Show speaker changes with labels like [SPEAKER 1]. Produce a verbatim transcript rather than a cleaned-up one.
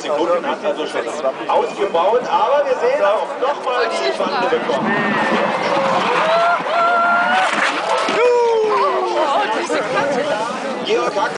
[SPEAKER 1] Sekunden hat also schon ausgebaut, aber wir sehen auch nochmal die Bande bekommen.